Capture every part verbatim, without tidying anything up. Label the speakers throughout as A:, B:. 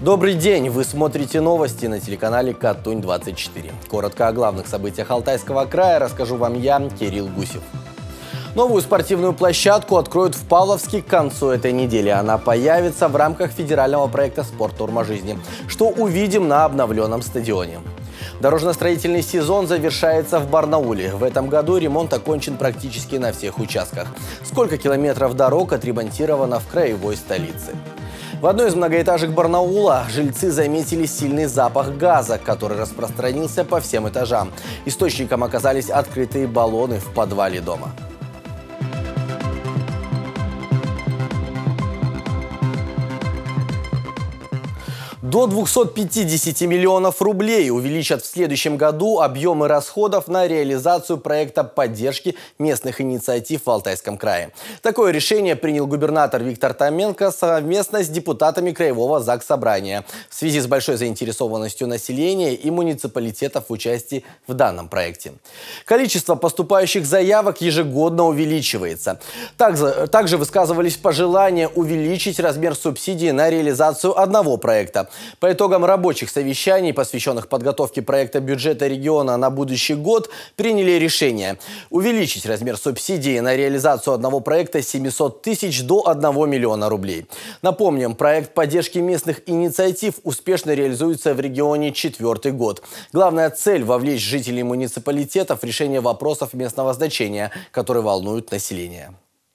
A: Добрый день! Вы смотрите новости на телеканале Катунь двадцать четыре. Коротко о главных событиях Алтайского края расскажу вам я, Кирилл Гусев. Новую спортивную площадку откроют в Павловске к концу этой недели. Она появится в рамках федерального проекта «Спорт. Норма жизни», что увидим на обновленном стадионе. Дорожно-строительный сезон завершается в Барнауле. В этом году ремонт окончен практически на всех участках. Сколько километров дорог отремонтировано в краевой столице? В одной из многоэтажек Барнаула жильцы заметили сильный запах газа, который распространился по всем этажам. Источником оказались открытые баллоны в подвале дома. До двухсот пятидесяти миллионов рублей увеличат в следующем году объемы расходов на реализацию проекта поддержки местных инициатив в Алтайском крае. Такое решение принял губернатор Виктор Томенко совместно с депутатами Краевого заксобрания в связи с большой заинтересованностью населения и муниципалитетов в участии в данном проекте. Количество поступающих заявок ежегодно увеличивается. Также, также высказывались пожелания увеличить размер субсидий на реализацию одного проекта. По итогам рабочих совещаний, посвященных подготовке проекта бюджета региона на будущий год, приняли решение увеличить размер субсидии на реализацию одного проекта с семисот тысяч до одного миллиона рублей. Напомним, проект поддержки местных инициатив успешно реализуется в регионе четвертый год. Главная цель – вовлечь жителей муниципалитетов в решение вопросов местного значения, которые волнуют население.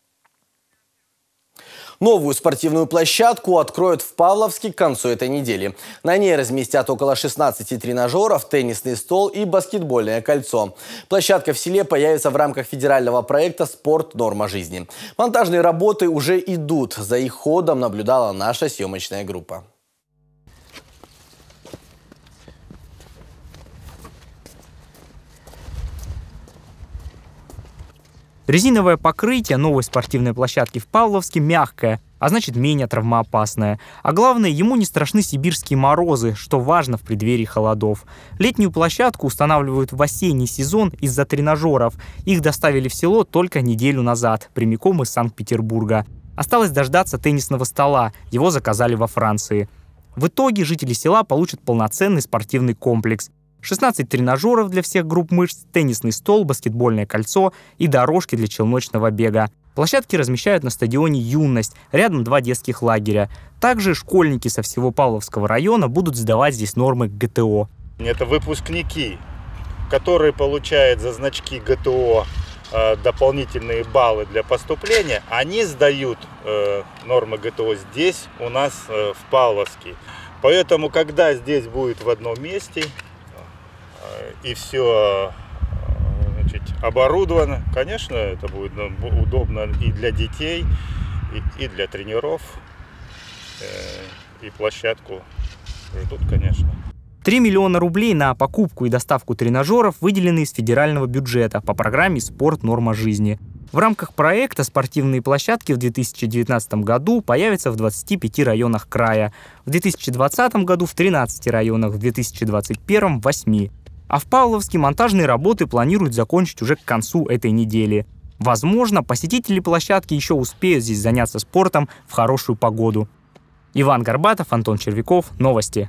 A: Новую спортивную площадку откроют в Павловске к концу этой недели. На ней разместят около шестнадцати тренажеров, теннисный стол и баскетбольное кольцо. Площадка в селе появится в рамках федерального проекта «Спорт. Норма жизни». Монтажные работы уже идут. За их ходом наблюдала наша съемочная группа.
B: Резиновое покрытие новой спортивной площадки в Павловске мягкое, а значит менее травмоопасное. А главное, ему не страшны сибирские морозы, что важно в преддверии холодов. Летнюю площадку устанавливают в осенний сезон из-за тренажеров. Их доставили в село только неделю назад, прямиком из Санкт-Петербурга. Осталось дождаться теннисного стола, его заказали во Франции. В итоге жители села получат полноценный спортивный комплекс. шестнадцать тренажеров для всех групп мышц, теннисный стол, баскетбольное кольцо и дорожки для челночного бега. Площадки размещают на стадионе «Юность», рядом два детских лагеря. Также школьники со всего Павловского района будут сдавать здесь нормы ГТО.
C: Это выпускники, которые получают за значки ГТО э, дополнительные баллы для поступления. Они сдают э, нормы ГТО здесь, у нас э, в Павловске. Поэтому, когда здесь будет в одном месте и все, значит, оборудовано, конечно, это будет удобно и для детей, и, и для тренеров, и площадку ждут, конечно.
B: три миллиона рублей на покупку и доставку тренажеров выделены из федерального бюджета по программе «Спорт. Норма жизни». В рамках проекта спортивные площадки в две тысячи девятнадцатом году появятся в двадцати пяти районах края, в две тысячи двадцатом году в тринадцати районах, в две тысячи двадцать первом в восьми. А в Павловске монтажные работы планируют закончить уже к концу этой недели. Возможно, посетители площадки еще успеют здесь заняться спортом в хорошую погоду. Иван Горбатов, Антон Червяков. Новости.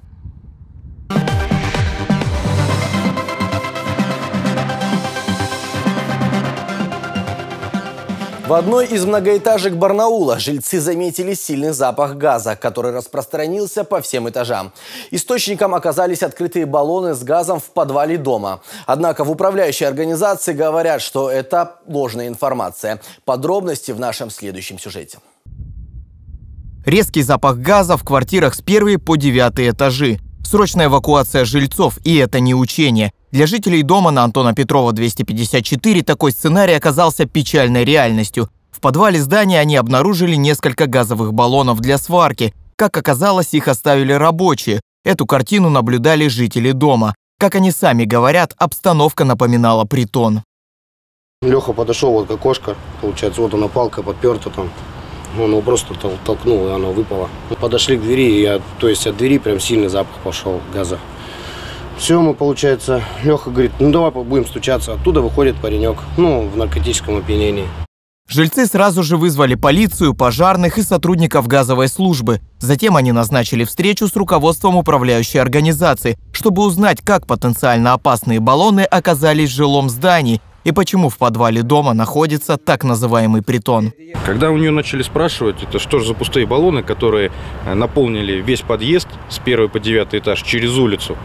A: В одной из многоэтажек Барнаула жильцы заметили сильный запах газа, который распространился по всем этажам. Источником оказались открытые баллоны с газом в подвале дома. Однако в управляющей организации говорят, что это ложная информация. Подробности в нашем следующем сюжете.
D: Резкий запах газа в квартирах с первой по девятый этажи. Срочная эвакуация жильцов, и это не учение. Для жителей дома на Антона Петрова двести пятьдесят четыре такой сценарий оказался печальной реальностью. В подвале здания они обнаружили несколько газовых баллонов для сварки. Как оказалось, их оставили рабочие. Эту картину наблюдали жители дома. Как они сами говорят, обстановка напоминала притон.
E: Леха подошел вот к окошко, получается, вот она палка подперта там. Он его просто толкнул, и оно выпало. Мы подошли к двери, и я, то есть от двери прям сильный запах пошел газа. Все, мы, получается, Леха говорит, ну давай будем стучаться. Оттуда выходит паренек, ну, в наркотическом опьянении.
D: Жильцы сразу же вызвали полицию, пожарных и сотрудников газовой службы. Затем они назначили встречу с руководством управляющей организации, чтобы узнать, как потенциально опасные баллоны оказались в жилом здании и почему в подвале дома находится так называемый притон.
F: Когда у нее начали спрашивать, это что же за пустые баллоны, которые наполнили весь подъезд с первого по девятый этаж через улицу,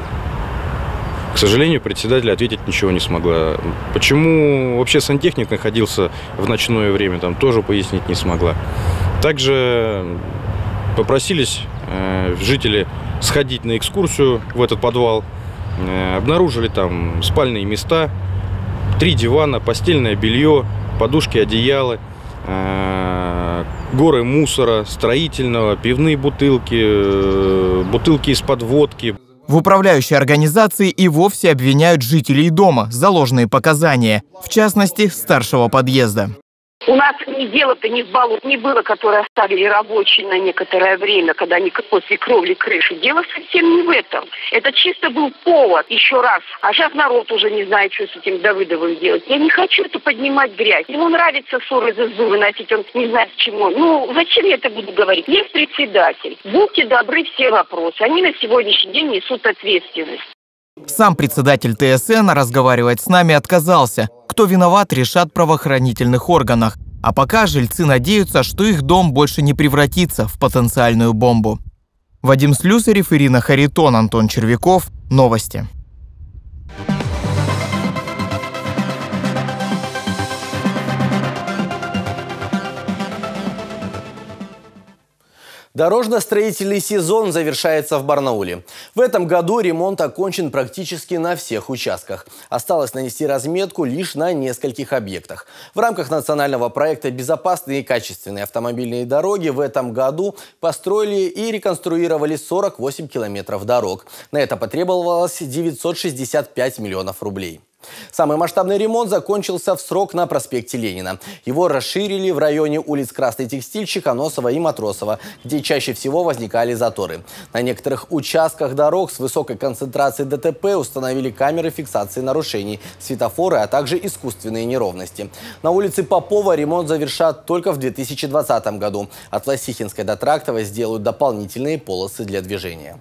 F: к сожалению, председатель ответить ничего не смогла. Почему вообще сантехник находился в ночное время, там тоже пояснить не смогла. Также попросились э, жители сходить на экскурсию в этот подвал. Э, обнаружили там спальные места, три дивана, постельное белье, подушки, одеяла, э, горы мусора, строительного, пивные бутылки, э, бутылки из-под водки.
D: В управляющей организации и вовсе обвиняют жителей дома за ложные показания, в частности, старшего подъезда.
G: У нас ни дела-то ни в баллон не было, которые оставили рабочие на некоторое время, когда они после кровли крыши. Дело совсем не в этом. Это чисто был повод, еще раз. А сейчас народ уже не знает, что с этим Давыдовым делать. Я не хочу это поднимать грязь. Ему нравится ссоры за зубы выносить, он не знает с чего. Ну, зачем я это буду говорить? Есть председатель. Будьте добры, все вопросы. Они на сегодняшний день несут ответственность.
D: Сам председатель ТСН разговаривать с нами отказался. Кто виноват, решат в правоохранительных органах. А пока жильцы надеются, что их дом больше не превратится в потенциальную бомбу. Вадим Слюсарев, Ирина Харитон, Антон Червяков. Новости.
A: Дорожно-строительный сезон завершается в Барнауле. В этом году ремонт окончен практически на всех участках. Осталось нанести разметку лишь на нескольких объектах. В рамках национального проекта «Безопасные и качественные автомобильные дороги» в этом году построили и реконструировали сорок восемь километров дорог. На это потребовалось девятьсот шестьдесят пять миллионов рублей. Самый масштабный ремонт закончился в срок на проспекте Ленина. Его расширили в районе улиц Красный Текстильщик, Аносова и Матросова, где чаще всего возникали заторы. На некоторых участках дорог с высокой концентрацией ДТП установили камеры фиксации нарушений, светофоры, а также искусственные неровности. На улице Попова ремонт завершат только в две тысячи двадцатом году. От Лосихинской до Трактовой сделают дополнительные полосы для движения.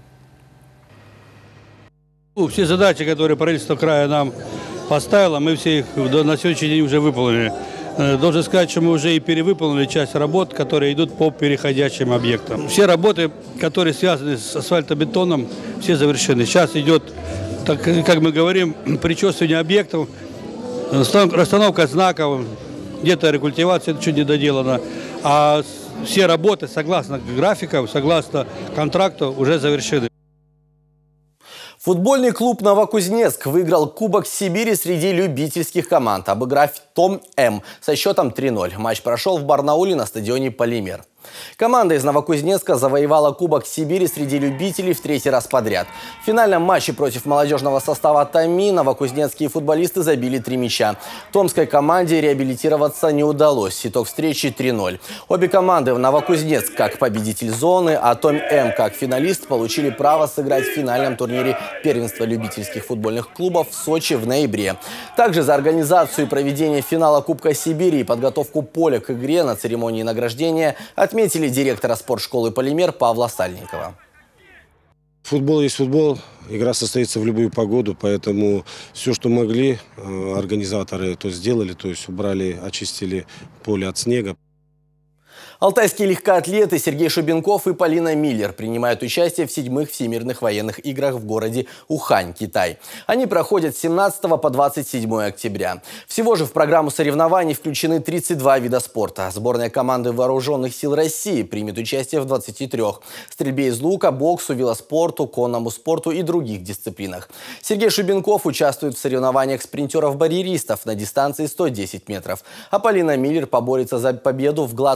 H: Все задачи, которые правительство края нам поставило, мы все их на сегодняшний день уже выполнили. Должен сказать, что мы уже и перевыполнили часть работ, которые идут по переходящим объектам. Все работы, которые связаны с асфальтобетоном, все завершены. Сейчас идет, так, как мы говорим, причесывание объектов, расстановка знаков, где-то рекультивация чуть не доделана. А все работы, согласно графикам, согласно контракту, уже завершены.
A: Футбольный клуб «Новокузнецк» выиграл Кубок Сибири среди любительских команд, обыграв Том-М со счетом три ноль. Матч прошел в Барнауле на стадионе «Полимер». Команда из Новокузнецка завоевала Кубок Сибири среди любителей в третий раз подряд. В финальном матче против молодежного состава «Томи» новокузнецкие футболисты забили три мяча. Томской команде реабилитироваться не удалось. Итог встречи три ноль. Обе команды в Новокузнецк как победитель зоны, а Том-М как финалист получили право сыграть в финальном турнире первенства любительских футбольных клубов в Сочи в ноябре. Также за организацию и проведение финала Кубка Сибири и подготовку поля к игре на церемонии награждения отметили Отметили директора спортшколы «Полимер» Павла Сальникова.
I: Футбол есть футбол, игра состоится в любую погоду, поэтому все, что могли, организаторы то сделали, то есть убрали, очистили поле от снега.
A: Алтайские легкоатлеты Сергей Шубенков и Полина Миллер принимают участие в седьмых всемирных военных играх в городе Ухань, Китай. Они проходят с семнадцатого по двадцать седьмое октября. Всего же в программу соревнований включены тридцать два вида спорта. Сборная команды Вооруженных сил России примет участие в двадцати трёх. Стрельбе из лука, боксу, велоспорту, конному спорту и других дисциплинах. Сергей Шубенков участвует в соревнованиях спринтеров-барьеристов на дистанции сто десять метров. А Полина Миллер поборется за победу в гладком беге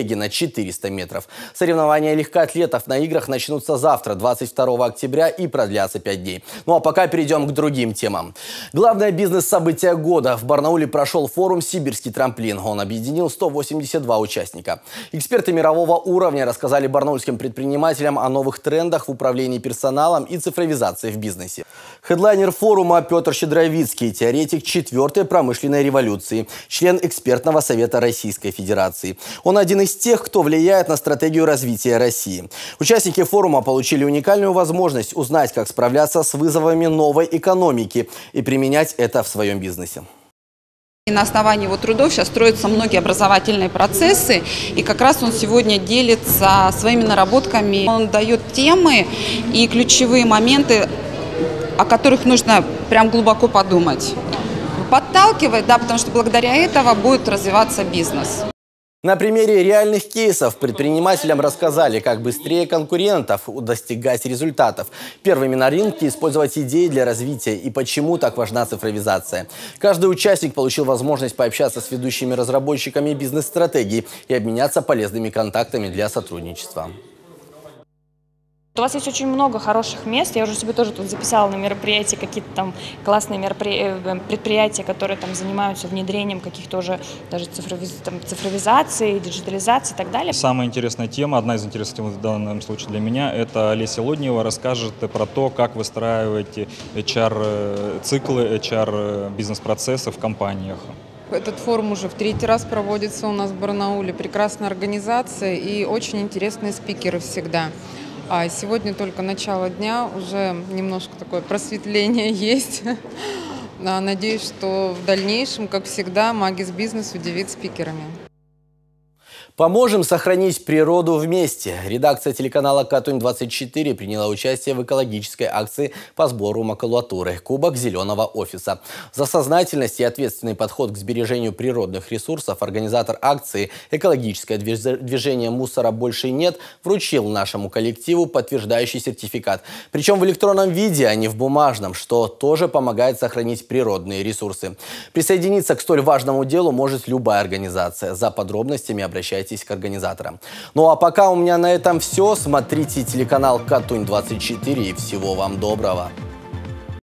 A: забеге на четыреста метров. Соревнования легкоатлетов на играх начнутся завтра, двадцать второго октября, и продлятся пять дней. Ну а пока перейдем к другим темам. Главное бизнес-событие года. В Барнауле прошел форум «Сибирский трамплин». Он объединил сто восемьдесят два участника. Эксперты мирового уровня рассказали барнаульским предпринимателям о новых трендах в управлении персоналом и цифровизации в бизнесе. Хедлайнер форума Петр Щедровицкий, теоретик четвертой промышленной революции, член экспертного совета Российской Федерации. Он один из тех, кто влияет на стратегию развития России. Участники форума получили уникальную возможность узнать, как справляться с вызовами новой экономики и применять это в своем бизнесе.
J: И на основании его трудов сейчас строятся многие образовательные процессы, и как раз он сегодня делится своими наработками. Он дает темы и ключевые моменты, о которых нужно прям глубоко подумать. Подталкивает, да, потому что благодаря этому будет развиваться бизнес.
A: На примере реальных кейсов предпринимателям рассказали, как быстрее конкурентов достигать результатов, первыми на рынке использовать идеи для развития и почему так важна цифровизация. Каждый участник получил возможность пообщаться с ведущими разработчиками бизнес-стратегий и обменяться полезными контактами для сотрудничества.
K: У вас есть очень много хороших мест. Я уже себе тоже тут записала на мероприятия какие-то там классные мероприятия, предприятия, которые там занимаются внедрением каких-то уже даже цифровиз... там, цифровизации, диджитализации и так далее.
L: Самая интересная тема, одна из интересных тем в данном случае для меня, это Олеся Лоднева расскажет про то, как выстраивать эйч ар-циклы, эйч ар-бизнес-процессы в компаниях.
M: Этот форум уже в третий раз проводится у нас в Барнауле. Прекрасная организация и очень интересные спикеры всегда. А сегодня только начало дня, уже немножко такое просветление есть. Надеюсь, что в дальнейшем, как всегда, Магис Бизнес удивит спикерами.
A: Поможем сохранить природу вместе. Редакция телеканала Катунь двадцать четыре приняла участие в экологической акции по сбору макулатуры «Кубок зеленого офиса». За сознательность и ответственный подход к сбережению природных ресурсов организатор акции «Экологическое движение мусора больше нет» вручил нашему коллективу подтверждающий сертификат. Причем в электронном виде, а не в бумажном, что тоже помогает сохранить природные ресурсы. Присоединиться к столь важному делу может любая организация. За подробностями обращайтесь к организаторам. Ну а пока у меня на этом все. Смотрите телеканал Катунь двадцать четыре и всего вам доброго.